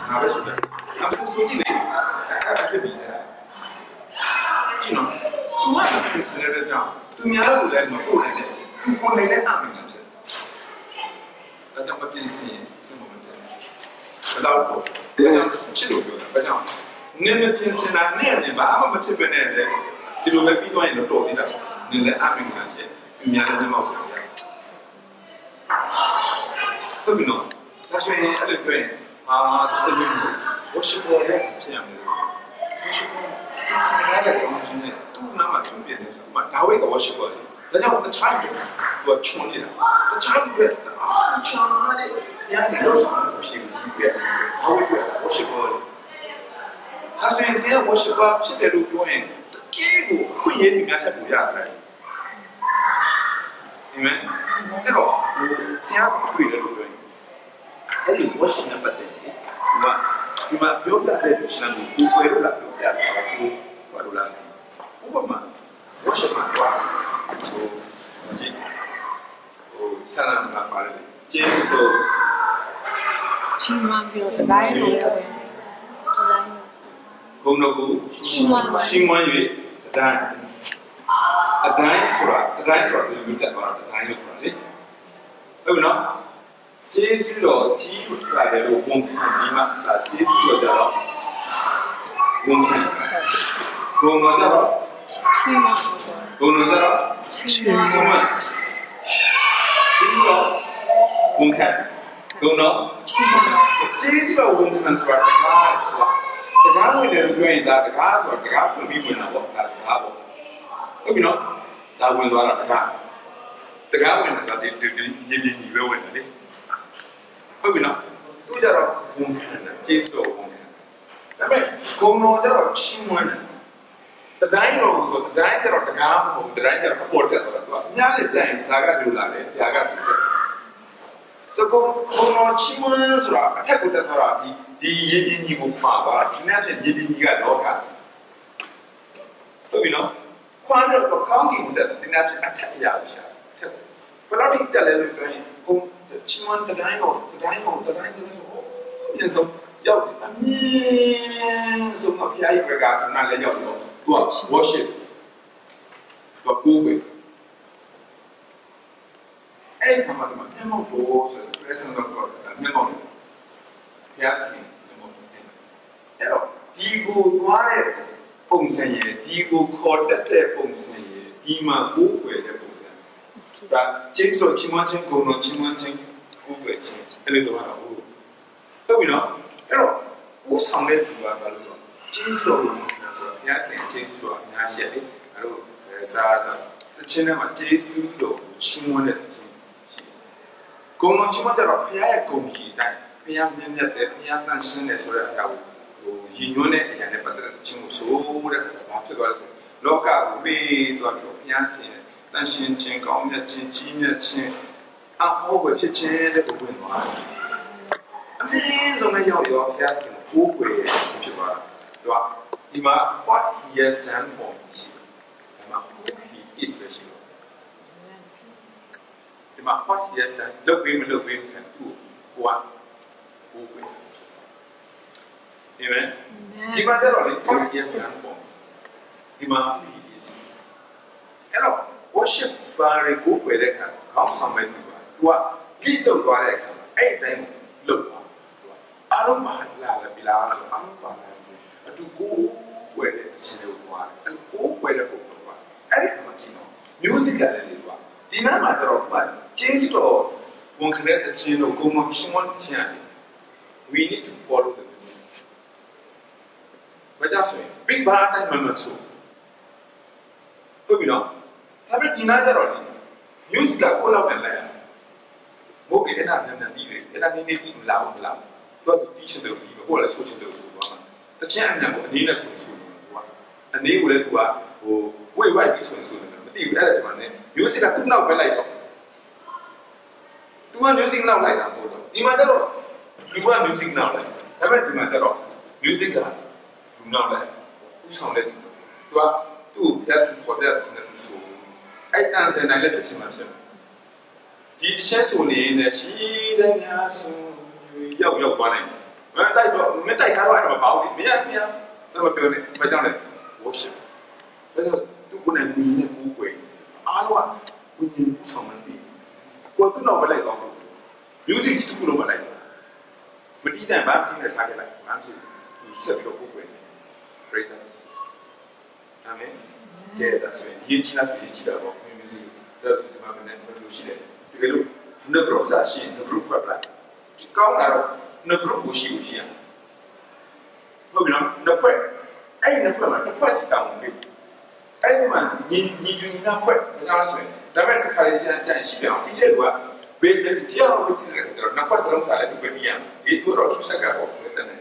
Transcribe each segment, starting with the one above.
哪位说的？俺们说进来，俺这边的，知道？我们平时来讲，对面那过来嘛，过来的，都过来的俺们那边，那咱们平时什么问题？不老多，不讲吃路标的，不讲，你们平时那年吧，俺们这边的，这路边比较人多的，你来俺们那边，对面的那么多。对不喏？那所以那个对啊，对不？我是过来这样的，我是过来，现在的东西呢，都那么周边的什么，哪位个我是过来？人家我们差别，我穷的了，这差别啊，差的，人家有什么屁股别，哪位别？我是过来。那所以呢，我是过现在路表演，结果会也对面才不一样的，你们，这个我现在对的路表演。အဲ့ဒီဝရှိနဲ့ပတ်သက်ပြီးဒီမှာပြောပြတဲ့လူရှင်ကိုကိုယ်ဝဲလို့လာပြောပြတာကိုဘာလို့လဲဥပမာဝရှိမှာတော့ဆန္ဒမှာပါတယ်ကျေးဇူးတော်ချီးမွမ်းပြောတဲ့တိုင်းဆိုတော့ဘုံတော်ကိုချီးမွမ်း၍အတိုင်းဆိုတာဒီလိုတက်သွားတာအတိုင်းလို့ပြောတယ်လေဟုတ်ပြီနော်ကျေးဇူးတော်ကြီးပါတယ်လို့ဝန်ခံပြီးမှဒါကျေးဇူးတော်ကြတော့ဝန်ခံဘုံတော်ကြတော့ချီးမွမ်းဘုံတော်ကြတော့ချီးမွမ်းကျေးဇူးတော်ဝန်ခံဘုံတော်ကျေးဇူးတော်ဝန်ခံဆိုတာတကားဝင်တယ်လို့ပြောရင်ဒါတကားဆိုတာတကားဖွင့်ပြီးဝင်တာပေါ့ဒါတကားပေါ့ဟုတ်ပြီနော်ဒါဝင်သွားတာတကားဝင်တယ်ဆိုတာဒီညီပဲဝင်တယ်လေဟုတ်ပြီနော်သူကြတော့ဝန်ခံတယ်ကျေးဇူးတော်ဝန်ခံဒါပေမဲ့ဂုဏ်တော်ကြတော့ချီးမွမ်းတယ်တိုင်းတော်ဆိုတိုင်းကြတော့တကားမဟုတ်တိုင်းကြတော့ပေါ်တယ်ဆိုတော့သူကအများနဲ့ပြန်ဒါကလူလာတယ်ဒါကလူတယ်ဆိုတော့ဂုဏ်တော်ချီးမွမ်းဆိုတာအထက်ကိုတက်သွားတာဒီရည်ကြီးကိုမှာပါဒီနေ့ရည်ကြီးကတော့ကဟုတ်ပြီနော်ခွာတော့ကောင်းကင်တက်ဒီနေ့အထက်ရအောင်ရှာထက်ဘယ်တော့ဒီတက်လဲလို့ပြောရင်ဂုဏ်ချီးမွမ်းတိုင်းတော့ပြန်ဆုံးရောက်တယ်အမြင်ဆုံးမပြရကနားလည်းရောက်တော့သူက worship သူကကိုယ်ပဲအဲ့ဒီမှာမျက်မှောက်ဖို့ဆိုတဲ့ present of God မျက်မှောက်ဘုရားခင်မျက်မှောက်အဲ့တော့ဒီကိုသွားတဲ့ပုံစံရဲ့ဒီကိုခေါ်တတ်တဲ့ပုံစံရဲ့ဒီမှာကိုယ်ပဲတဲ့ပုံစံဒါကျေးဇူးချီးမွမ်းခြင်းဂုဏ်တော်ချီးမွမ်းခြင်းကိုယ်ပဲခြင်းအဲ့လိုတော့ဟုတ်ပြီနော်အဲ့တော့ဦးဆောင်တဲ့သူကဘာလို့ဆိုကျေးဇူးတော်ကိုဆိုဘုရားခင်ကျေးဇူးတော်အများရှိတယ်အဲ့လိုစားတာတခြင်းထဲမှာကျေးဇူးတော်ချီးမွမ်းတဲ့ခြင်းရှိတယ်ဂုဏ်တော်ချီးမွမ်းတဲ့တော့ဘုရားရဲ့ဂုဏ်ကြီးအတိုင်းဘုရားမြတ်တဲ့ဘုရားတန်ရှင်းတယ်ဆိုတဲ့အရာကိုရည်ညွှန်းတဲ့အရာနဲ့ပတ်သက်တဲ့ခြင်းကိုဆိုတဲ့ဘာဖြစ်သွားလဲဆိုလောကကိုမေးသွားပြီးတော့ဘုရားခင်တန်ရှင်းခြင်းကောင်းမြတ်ခြင်းကြီးမြတ်ခြင်းအဟောပဲဖြစ်ခြင်းတဲ့ကိုဝင်သွားတယ်အမြင့်ဆုံးနဲ့ရောက်ရောဘုရားခင်ကိုကိုယ်ရဲ့ခြင်းဖြစ်သွားတာဒီမှာ what he has done for me ရှိဒီမှာ who he is ရှိဒီမှာ what he has done လုပ်ပြီးမလုပ်ပြီးဆန်သူ့ကိုကကိုကိုယ်Amen.ဒီမှာတော့လေ what he has done for me ဒီမှာ who he is အဲ့တော့ worship ပါရကိုကိုယ်တဲ့အခါခေါင်းဆောင်မဲ့သူကပြီးတော့သွားတဲ့အခါအဲ့တိုင်းလုပ်သွားအားလုံးပါလာပြီလားဆိုအားလုံးပါလာပြီအတူကိုွယ်တဲ့အချင်းတွေကိုသွားတယ်ကိုွယ်တဲ့ပုံကအဲ့ဒီခါမှာကြည့်တော့ music ကလည်းလေသွားဒီနားမှာတော့ကျေးဇူးတော်ဝန်ခံတဲ့အချင်းတို့ကိုမချင်းမချင်း we need to follow the music ဘာကြောင့်ဆိုရင် big bar တိုင်းမမဆိုဟုတ်ပြီနော်ဒါပေမဲ့ဒီနားကျတော့ music ကကိုလောက်နဲ့လိုက်ဘုရားအဲ့ဒါမြန်ပြီးတယ်အဲ့ဒါနေပြီးမလာဘူးတော့တီးချင်တယ်ပြီးဟိုလည်းဆိုချင်တယ်ဆိုတော့မှတချင်အမြန်ကိုအနေနဲ့ဆိုသူကအနေကိုလည်းသူကဟိုဝိုက်ဝိုက်ပြီးဆိုတယ်မသိဘူးအဲ့ဒါကျွန်တော် music ကသူ့နောက်ပဲလိုက်တော့သူက music နောက်လိုက်တာမဟုတ်တော့ဒီမှာကျတော့လူက music နောက်လိုက်ဒါပေမဲ့ဒီမှာကျတော့ music ကလူနောက်လိုက်ဥဆောင်တဲ့သူကသူ့ပြတ်ဖို့တဲ့သူဆိုအဲ့တန်စင်နိုင်လည်းဖြစ်ချင်မှာဖြစ်တယ်ဒီတစ်ချက်ဆိုနေနဲ့ရှိတဲ့များဆိုရောက်သွားနိုင်တယ်တိုက်တော့မတိုက်ကားတော့အဲ့တော့မပေါ့ဘူးမရတော့မပြောနဲ့ဘာကြောင့်လဲ worship ဒါဆိုသူကလည်းဒီနေ့ကိုကိုယ်အားလုံးကဝိညာဉ်ဆောင်မှန်းတယ်ကိုယ်ကတော့မလိုက်တော့ဘူး music တူလို့မလိုက်မတီးတဲ့ဘာတီးနေထားခဲ့လိုက်ဘာဖြစ်သူဆက်ပြီးတော့ကိုယ်ကိုယ် great amen ကဲဒါဆိုရင်ရေးချင်တာဆိုရေးချင်တာပေါ့ music ဒါဆိုဒီမှာလည်းမလို့ရှိတယ်ဒီလို no group စာရှင်း no group ပဲလားကောင်းတာတော့ no group ကိုရှိရဟုတ်ပြီနော်နှစ်ဖွဲ့အဲ့ဒီနှစ်ဖွဲ့မှာတစ်ဖွဲ့စီတောင်းပြီအဲ့ဒီမှာညီတူညီနာဖွဲ့ဒါကြောင့်လဲဆိုရင်ဒါပေမဲ့တစ်ခါလေကျန်ရှိတယ်အောင်ဒီရဲ့က base နဲ့ပြောင်းလို့ဖြစ်တယ်တော့နှစ်ဖွဲ့စလုံးစားလိုက်သူပဲပြရဒီကတော့သူစက်ကပေါ့တဲ့နဲ့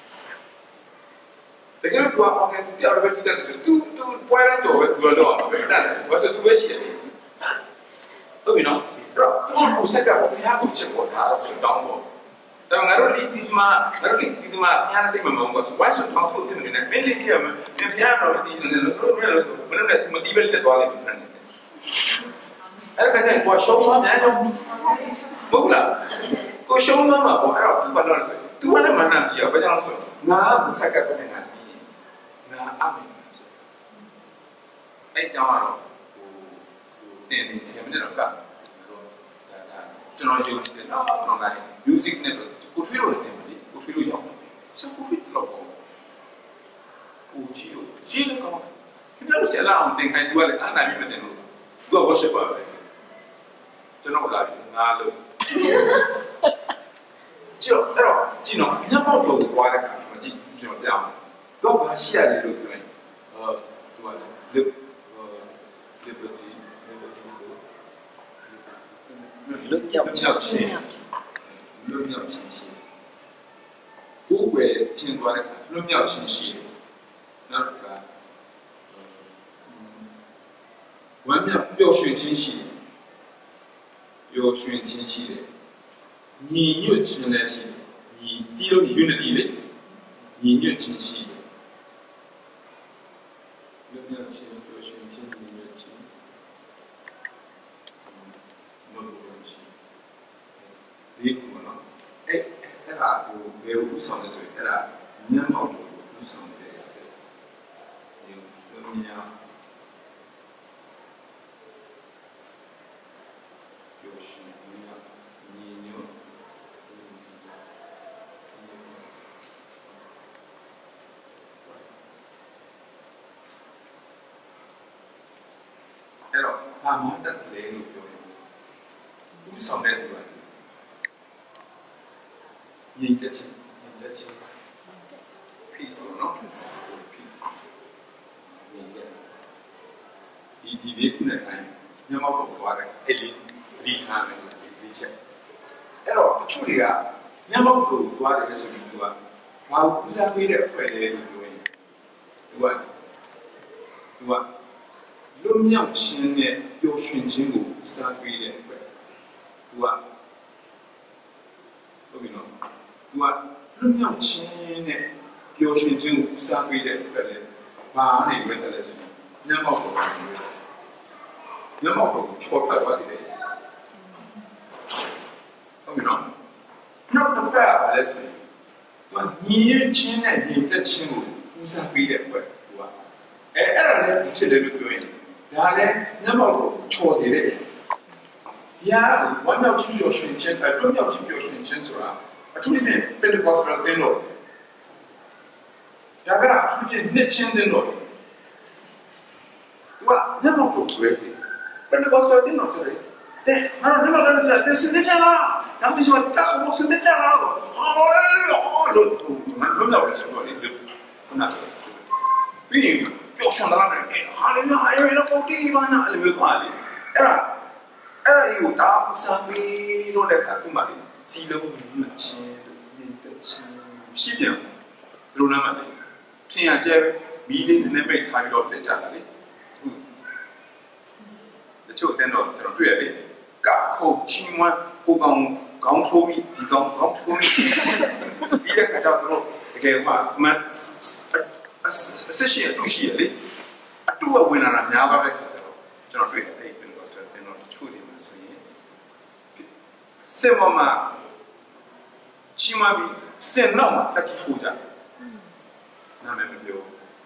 တကယ်တော့ okay သူပြောင်းလို့ဖြစ်တယ်ဆိုသူပွဲတော့ပဲတော့ပဲတဲ့ဘာလို့သူပဲရှိတယ်ဟုတ်ပြီနော်တော့သူစက်ကပေါ့ဘုရားကိုချက်ပေါ်တာဆိုတောင်းပေါ့ဒါငါတို့ဒီမှာညာတဲ့မမုံကဆိုဝိုင်းဆိုတော့သူ့တင်နေတယ်မင်းလေးကြီးကဘုရားတော်ဒီနေလို့တို့မလို့ဆိုမလို့နဲ့သူမတီးပဲတက်သွားလိမ့်မယ်အဲ့ဒါကတည်းကရှုံးသွားတယ်ဟုတ်လားကိုရှုံးသွားမှာပေါ့အဲ့တော့သူဘာလို့လဲဆိုသူကလည်းမနာကြည့်အောင်ဘာကြောင့်လဲဆိုငါကစက်ကပ်တဲ့ငါပြီးငါအမေအဲ့ကြောင့်တော့တင်နေစီမနေတော့ကကျွန်တော်ယုံကြည်တယ်နော်ကျွန်တော်က music နဲ့ကိုထွေးလို့တယ်မလေးကိုထွေးလို့ရောက်စက်ကိုထွေးတော့ပေါ့ကိုကြည့်လို့ကောင်းခင်ဗျားတို့ဆရာအောင်တင်ခိုင်းသူကလည်းအားနာပြီးမတင်လို့သူက worship ပါပဲကျွန်တော်လာပြီးငါလို့ကျတော့အဲ့တော့ကြည့်နော်ညမောက်တော့သွားတဲ့ခါမကြည့်ကျွန်တော်ပြောင်းတော့ဘာရှိရလဲလို့ပြောရင်သူကလည်း liberty ဆိုလွတ်မြောက်ခြင်းကိုယ်ပဲကျင်းသွားတဲ့အခါလွတ်မြောက်ခြင်းရှိတယ်နောက်ကဝမ်းမြောက်ပျော်ရွှင်ခြင်းရှိတယ်ညီညွတ်ခြင်းလည်းရှိတယ်ညီကြီးလို့ unity လေညီညွတ်ခြင်းရှိတယ်လွတ်မြောက်ခြင်းပျော်ရွှင်ခြင်းညီညွတ်ခြင်းဒီကူနော်အဲ့ဒါကိုဘယ်လိုဥဆောင်လဲဆိုရင်အဲ့ဒါညံ့ပေါက်ကိုဥဆောင်တယ်ရတယ်ဒီလိုမျိုးပြောရှင်ညီညွတ်အဲ့တော့ဘာမှတက်လေလို့ပြောရင်ဥဆောင်တဲ့သူကညီတက်ချင်း peace နော် peace ဒီလေးခုနဲ့တိုင်းညမောက်တော့သွားတယ်အဲ့ဒီထားမယ်ဒီချက်အဲ့တော့တချို့တွေကညမောက်ကိုသွားတယ်ဆိုပြီးသူကဘာဦးစားပေးတဲ့အဖွဲ့လေးလို့ပြောရင်သူကလွတ်မြောက်ခြင်းနဲ့ပျော်ရွှင်ခြင်းကိုဦးစားပေးတဲ့အဖွဲ့သူကဟုတ်ပြီနော်သူကလွတ်မြောက်ခြင်းနဲ့ပျော်ရွှင်ခြင်းကိုဦးစားပေးတဲ့အတွက်လည်းဘာနဲ့ရွေးတယ်လဲဆိုရင်ညမောက်ကိုရွေးတယ်ညမောက်ကိုချောထွက်သွားစီတယ်ဟုတ်ပြီနော်နောက်တစ်ခါပါလဲဆိုရင်သူကညီရချင်းနဲ့ညီသက်ချင်းကိုဦးစားပေးတဲ့အတွက်သူကအဲ့ဒါလည်းဖြစ်တယ်လို့ပြောရင်ဒါလည်းညမောက်ကိုချောစေတယ်ဒီဟာဝမ်းမြောက်ခြင်းပျော်ရွှင်ခြင်းလွတ်မြောက်ခြင်းပျော်ရွှင်ခြင်းဆိုတာအထူးသဖြင့် Pentecostal သင်းတော်ဒါကအထူးသဖြင့်နှစ်ချင်းသင်းတော်သူကညမောက်ကိုဆွဲစေ Pentecostal သင်းတော်တယ်တဲ့ဟာညမောက်လည်းတဲ့စနေကြလားနောက်ဒီမှာကောက်ဖို့စနေကြလားဟောလို့လွတ်မြောက်တယ်ဆိုတော့လေခုနကပြီးရင်ပျော်ရွှင်လာတယ်ဟာလေဟာရေတော့ပုံတီးပါနာအဲ့လိုမျိုးပါလေအဲ့ဒါကိုဒါဥစားပြီးလို့လည်းခါသူ့မှာလေစီလုံးမချင်းညင်တဲ့ချင်းရှိပြန်ဘယ်လိုလဲမလဲထင်ရကျဲမီးလေးနည်းနည်းပိတ်ထားပြီးတော့လက်ကြတာလေတချို့တဲ့တော့ကျွန်တော်တွေ့ရလေကခုတ်ချင်းမကိုကောင်းထိုးပြီးဒီကောင်းထိုးပြီးဒီတဲ့ခါကျတော့တကယ်မှမအစစ်ရှိအတူရှိရလေအတူဝင်လာတာများပါပဲကျွန်တော်တွေ့တယ်အဲ့ဒီတော့တဲ့တော့တချို့တွေမှာဆိုရင်စစ်မမချီမပြီး sin no ma ta ti thuja na me pyo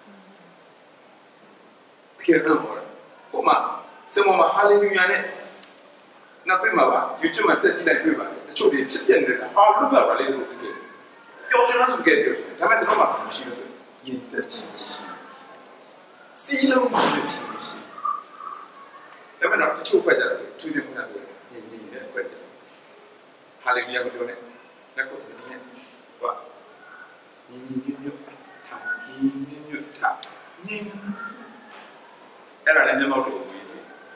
ke do ko ma sin mo ma hallelujah ne na pe ma ba YouTube မှာတက်ကြည့်လိုက်တွေ့ပါတယ်တချို့တွေဖြစ်ပြနေတာဟာလွတ်ပြပါလေလို့တကယ်ပြောချင်တာဆိုကြပြောဒါပေမဲ့တော့မှမရှိလို့ဆိုရင်တက်ချင်ရှိစီလုံးမရှိရှိဒါပေမဲ့တော့တချို့ဖွဲ့ကြတယ်သူတွေကတော့ညင်ညင်နဲ့ဖွဲ့တယ်ဟာလေလုယာကိုပြောနေလက်ကိုဒီနေ့ဟောညင်ညင်ညွတ်ထားညင်ညင်ညွတ်ထားညင်အဲ့ဒါလည်းမျက်မှောက်တို့ပြီးစီ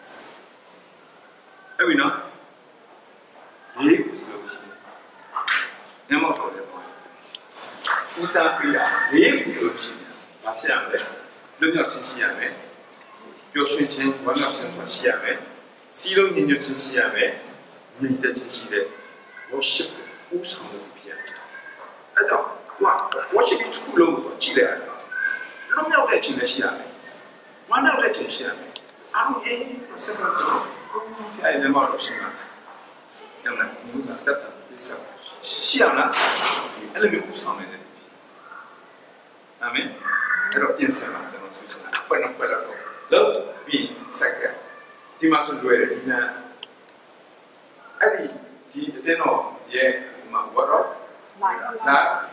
အဲ့ဒီနော်ရေးကိုဆိုလို့ရှိရင်မျက်မှောက်တို့လည်းပေါ့ဦးစားပေးတာရေးကိုဆိုလို့ရှိရင်ဘာဖြစ်ရမလဲလွတ်မြောက်ခြင်းရှိရမယ်ပျော်ရွှင်ခြင်းဝမ်းမြောက်ခြင်းဆိုတာရှိရမယ်စီးလုံးညီညွတ်ခြင်းရှိရမယ်ညီတက်ခြင်းရှိတဲ့ worship ဦးဆောင်လို့ဖြစ်ရတယ်အဲ့တော့worship တစ်ခုလုံးကိုကြည့်လိုက်ရတယ်လွတ်မြောက်တဲ့ခြင်းလည်းရှိရမယ်ဝမ်းမြောက်တဲ့ခြင်းရှိရမယ်အားလုံးရေးဆက်တော့အဲ့ဒီမှာလို့ရှိမှာညနေမျိုးစားတက်တာပြစားရှိရမလားအဲ့လိုမျိုးဦးဆောင်နေတယ်အာမင်အဲ့တော့ပြင်ဆင်ပါကျွန်တော်ဆိုချင်တာဘယ်တော့တော့ဇုတ်ပြီးစက်ကဒီမှာဆိုတွေ့တယ်ဒီနာအဲ့ဒီအတင်းတော့ရဲ့မှာဘာတော့လာ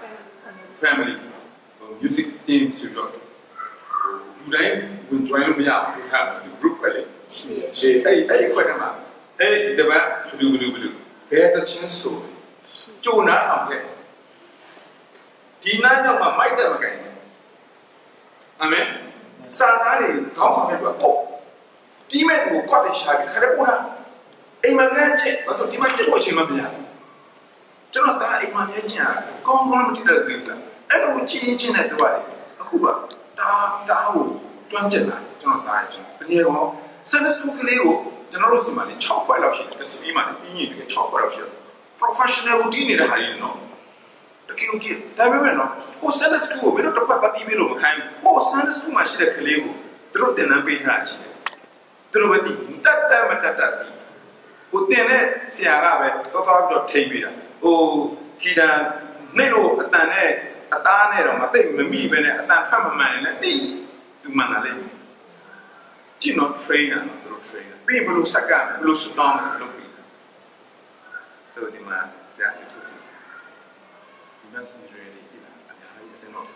family music team ဆိုတော့လူတိုင်းဝင် join လို့မရဘူးထားတယ် group ပဲလေရှေ့အဲ့ခွက်ကမှာအဲ့ဒီတပတ်ဘယ်တချင်းဆိုကြုံနာအောင်ခဲ့ဒီနားရောက်မှမိုက်တယ်မကင်အာမင်စာသားတွေခေါင်းဆောင်တွေတော့ဟုတ်ဒီမဲ့ကိုကွက်တဲ့ရှာပြီးခရက်ပို့တာအိမ်မှာလည်းချက်ဘာလို့ဒီမှာချက်ဖို့အချိန်မပြရကျွန်တော်ဒါအိမ်မှာမြဲချင်တာကောင်းကောင်းမတည်တဲ့ကိစ္စအဲ့လိုချင်းချင်းနဲ့တော့အခုကဒါဟိုတွန်းကျင်လာကျွန်တော်ဒါကျွန်တော်တကယ်ကောစနစ်စကူကလေးကိုကျွန်တော်တို့စီမှာလေ6ခွက်လောက်ရှိတယ်စီမှာလေပြီးရင်တကယ်6ခွက်လောက်ရှိတယ် professional routine နေတဲ့ဟာကြီးနော်တကယ်ကြည့်ဒါပေမဲ့နော်ဟိုစနစ်စကူကိုဘယ်တော့တစ်ပတ်ပတ်ပြီးလို့မခိုင်းဘူးဟိုစနစ်စကူမှာရှိတဲ့ကလေးကိုသူတို့တင်နန်းပေးထားတာရှိတယ်သူတို့ပဲဒီတတ်မတတ်ဒီဟိုတင်တဲ့ဆရာကပဲတော်တော်ပြီးတော့ထိမ့်ပေးတာဟိုခီတန်နှိမ့်လို့အတန်နဲ့အသားနဲ့တော့မသိမမိပဲနဲ့အတန်ဖတ်မမှန်နဲ့တိသူမှန်လာလေကြည့်နော် trainer သူတို့ trainer ပြီးဘလို့စက္ကန့်ဘလို့စတောင်းလုပ်ပြီးဆိုဒီမှာဆရာကြီးဖြစ်စီဒီမှာစီရီလေးပြတာအများကြီးတဲ့တော့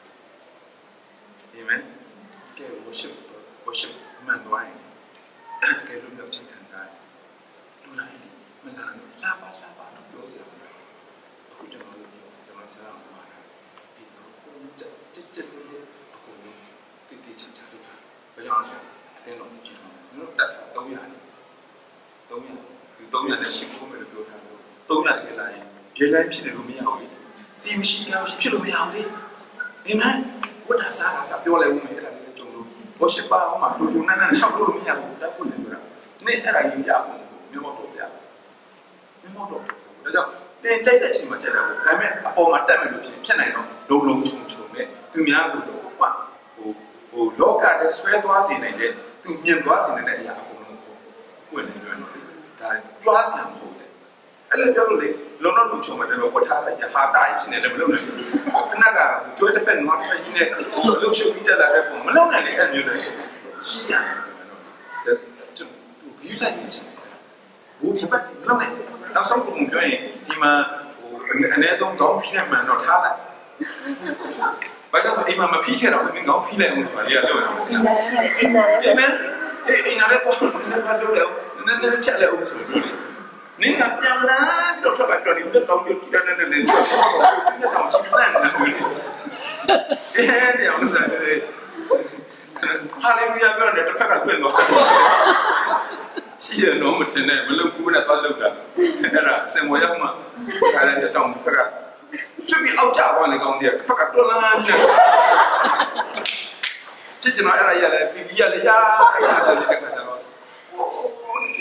အာမင်ကဲ worship မှန်သွားရင်ကဲလို့မျိုးချင်းခံစားလူတိုင်းမလာလို့လာပါတော့ပြောစရာအခုကျွန်တော်တို့ကျွန်တော်ဆရာကမှာဒီတော့ကိုတက်လေးအကုန်လုံးတိချာချာလုပ်တာဘယ်ကြောင့်လဲအတင်းတော့ကြည့်ဆောင်တို့တက်300နဲ့ရှိဖို့မလို့ပြောထားလို့300တကယ်လာရင်ပြေးလိုက်ဖြစ်တယ်လို့မရဘူးစီမရှိကမရှိဖြစ်လို့မရဘူးလေဒီမှာဝတ်တာစားတာပြောလဲဦးမယ်အဲ့ဒါလေးကြုံလို့ဘောရှိပါအောင်မှာလူနန်း6လို့မရဘူးတက်ဖို့လည်းပြောတာနေ့အဲ့ဒါကြီးရအောင်မျိုးမတော့ပြမျိုးမတော့ဆိုတော့ကြောင့်တင်ကြိုက်တဲ့ချိန်မှာကြက်တယ်ဒါပေမဲ့အပေါ်မှာတက်မယ်လို့ဖြစ်နိုင်တော့လုံးခြုံနဲ့သူများလို့ဟိုလောကရဲ့ဆွဲသွားစေနိုင်တဲ့သူမြင်သွားစေနိုင်တဲ့အရာအကုန်လုံးကိုပွင့်နေကြတယ်ဒါကြွားစံမဟုတ်တယ်အဲ့လိုပြောလို့လေလုံးလုံးလုံချုံမှာတော့ဝတ်ထားလိုက်ရဟာတာကြီးဖြစ်နေတယ်မလုပ်နိုင်ဘူးခဏကကျွဲတစ်ဖက်နွားတစ်ဖက်ကြီးနဲ့လှုပ်ရှုပ်ပြီးတက်လာတဲ့ပုံမလုပ်နိုင်လေအဲ့မျိုးတွေရှိရတယ်သူယူဆိုင်စီဘူးဒီဘက်လုံးနဲ့နောက်ဆုံးပုံပြောရင်ဒီမှာဟိုအနည်းဆုံးခေါင်းဖိနေမှန်တော့ထားလိုက်ဘာကြောင့်အိမ်မှာမဖိခဲ့တော့မင်းခေါင်းဖိလိုက်အောင်ဆိုတာလေးကလုပ်ရအောင်အိမ်နာလည်းပေါ့ဘာလုပ်လဲနည်းနည်းချက်လည်းအောင်ဆိုလို့နင်းကပြန်လာတော့ထွက်လာတော့ဒီတော့တော့ကြည့်တယ်နဲ့လည်းတော့ကြည့်တယ်နဲ့အဲ့ဒီအောင်လို့ဟာလေလုယာပြောတယ်တစ်ဖက်ကပြင့်သွားရှိရတော့မထင်နဲ့မလုပ်ဘူးနဲ့တော့လုပ်တာအဲ့ဒါစင်ဝရောက်မှအဲ့ဒါတောင်းဖက်ကချစ်ပြီးအောက်ကျသွားလေကောင်းတယ်တစ်ဖက်ကတွန်းလာနေချစ်ကျွန်တော်အဲ့ဒါရလဲပြီးပြီးရလေရအဲ့ဒါလည်းတက်တာတော့โอเค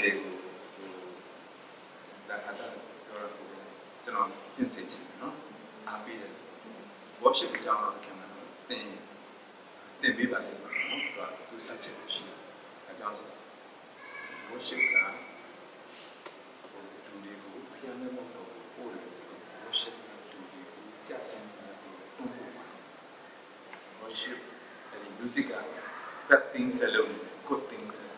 ဒါကတော့ကျွန်တော်ကျင့်စေချင်နော်အားပေးတယ် worship ကြောင်းတော့ခင်ဗျာတင်ပေးပါလိမ့်မယ်နော်သူစက်ချင်ရှိအကြောင်းဆို worship ကလူတွေကိုဖျက်နေဖို့တော့ပို့တယ် worship လူတွေကို worship music bad things that alone good things that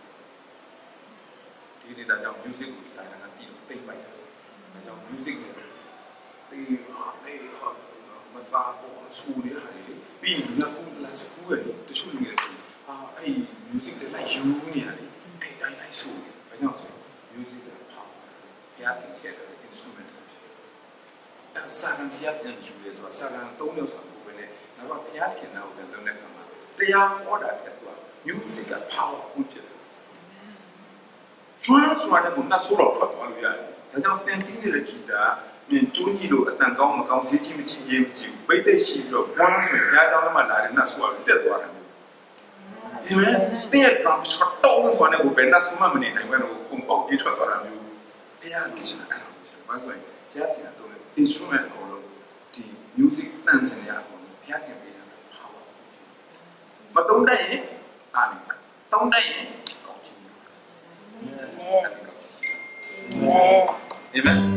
ဒီနေ့တော့ music ကိုစာနာပြီးတော့သိမ့်ပိုက်တယ်။ဒါကြောင့် music နဲ့ဒီမပါပေါ်ဆူနေရတယ်လေ။ပြီးရင်ငါကူလာစကူရတချို့လူတွေအဲ့ music တွေလိုက်ယူနေရတယ်။အဲ့တိုင်းဆူတယ်။ဘာကြောင့်ဆို music ကပေါ့ဘုရားတင်ခဲ့တဲ့ instrument အဲ့စာကန်စီရပ်ပြန်ယူလေဆိုတာစာကန်၃မျိုးဆိုတာကိုပဲနဲ့နောက်တော့ဘုရားခင်နာကိုပြန်လုပ်တဲ့အခါမှာတရားဟောတာတဲ့သူက music က powerful ဖြစ်တယ်ကျွမ်းစွာနဲ့ကိုနှတ်ဆိုးတော့ထွက်သွားလို့ရတယ်ဒါကြောင့်တင်ပြီးနေတဲ့ဂီတာကျွန်းကြီးလို့အတန်ကောင်းမကောင်းဈေးကြီးမကြီးရေးမကြီးပိတ်သိရှိပြီးတော့ဘာလို့ဆိုရင်ဘုရားကျောင်းထဲမှာလာတဲ့နှတ်ဆိုးကတက်သွားတယ်ဒီမဲ့တဲ့ drum shot တော့စွာနဲ့ကိုဘယ်နှတ်ဆိုးမှမနေနိုင်ဘူးတော့ခုံပေါက်ပြေးထွက်သွားတာမျိုးဘုရားလိုချင်တာအဲ့လိုဖြစ်ဘာဆိုရင်ဘုရားခင်ကတော့ instrument ကိုလို့ဒီ music တန်စင်ရအောင်ဘုရားခင်ပေးတာ power မတုံးတတ်ရင်အာမင်တုံးတတ်ရင်ကောင်းချင်တယ်Amen.